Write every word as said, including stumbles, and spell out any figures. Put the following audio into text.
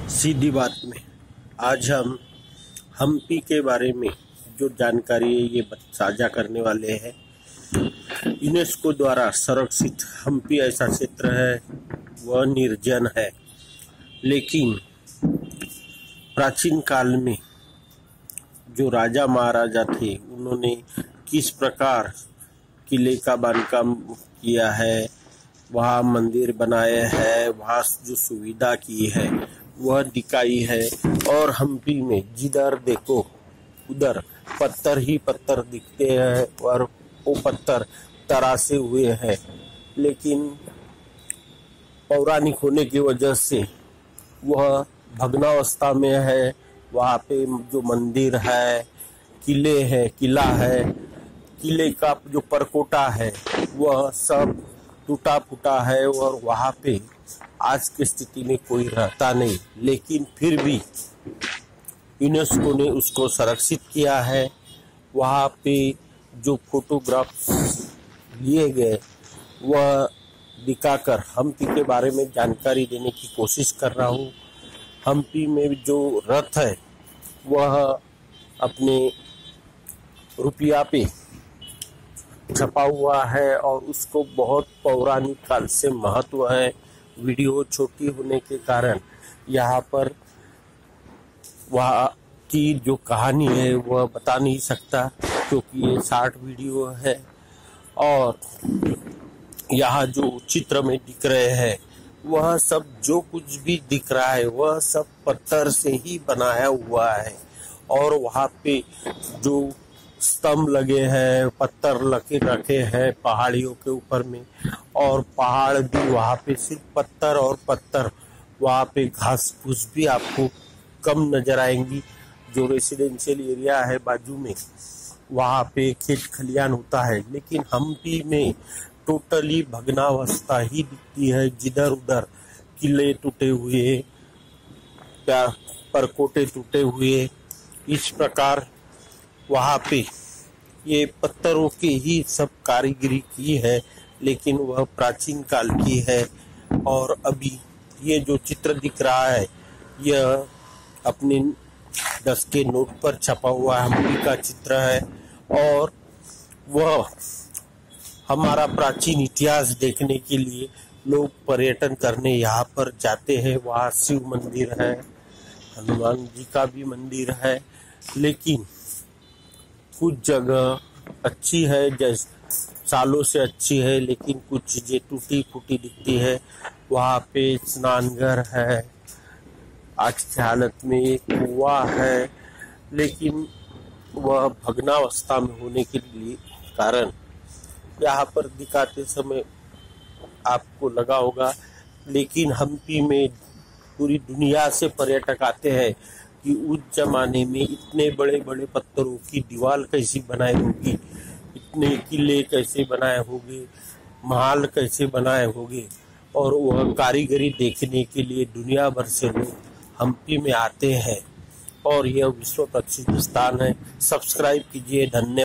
सीधी बात में आज हम हम्पी के बारे में जो जानकारी है ये साझा करने वाले हैं। यूनेस्को द्वारा संरक्षित हम्पी ऐसा क्षेत्र है, वह निर्जन है, लेकिन प्राचीन काल में जो राजा महाराजा थे उन्होंने किस प्रकार किले का बांधकाम किया है, वहाँ मंदिर बनाए हैं, वहाँ जो सुविधा की है वह दिखाई है। और हम्पी में जिधर देखो उधर पत्थर ही पत्थर दिखते हैं और वो पत्थर तरासे हुए हैं, लेकिन पौराणिक होने की वजह से वह भग्नावस्था में है। वहाँ पे जो मंदिर है, किले है, किला है, किले का जो परकोटा है वह सब टूटा फूटा है और वहाँ पे आज की स्थिति में कोई रहता नहीं, लेकिन फिर भी यूनेस्को ने उसको संरक्षित किया है। वहाँ पे जो फोटोग्राफ्स लिए गए वह दिखाकर हम्पी के बारे में जानकारी देने की कोशिश कर रहा हूँ। हम्पी में जो रथ है वह अपने रुपया पे छपा हुआ है और उसको बहुत पौराणिक काल से महत्व है। वीडियो छोटी होने के कारण यहाँ पर वहाँ की जो कहानी है वह बता नहीं सकता, क्योंकि ये शार्ट वीडियो है। और यहाँ जो चित्र में दिख रहे हैं वह सब जो कुछ भी दिख रहा है वह सब पत्थर से ही बनाया हुआ है। और वहाँ पे जो स्तंभ लगे हैं, पत्थर लगे रखे हैं पहाड़ियों के ऊपर में, और पहाड़ भी वहाँ पे सिर्फ पत्थर और पत्थर। वहाँ पे घास फूस भी आपको कम नजर आएंगी। जो रेसिडेंशियल एरिया है बाजू में वहाँ पे खेत खलियान होता है, लेकिन हम्पी में टोटली भग्नावस्था ही दिखती है। जिधर उधर किले टूटे हुए, परकोटे टूटे हुए, इस प्रकार वहाँ पे ये पत्थरों की ही सब कारीगरी की है, लेकिन वह प्राचीन काल की है। और अभी ये जो चित्र दिख रहा है यह अपने दस के नोट पर छपा हुआ हम्पी का चित्र है। और वह हमारा प्राचीन इतिहास देखने के लिए लोग पर्यटन करने यहाँ पर जाते हैं। वहाँ शिव मंदिर है, हनुमान जी का भी मंदिर है, लेकिन कुछ जगह अच्छी है, जैसे सालों से अच्छी है, लेकिन कुछ चीजें टूटी फूटी दिखती है। वहाँ पे स्नानघर है, आज की हालत में एक कुआ है, लेकिन वह भग्नावस्था में होने के लिए कारण यहाँ पर दिखाते समय आपको लगा होगा। लेकिन हम्पी में पूरी दुनिया से पर्यटक आते हैं कि उस जमाने में इतने बड़े बड़े पत्थरों की दीवार कैसी बनाई होगी, इतने किले कैसे बनाए होंगे, महल कैसे बनाए होंगे। और वह कारीगरी देखने के लिए दुनिया भर से लोग हम्पी में आते हैं और यह विश्व प्रसिद्ध स्थान है। सब्सक्राइब कीजिए। धन्यवाद।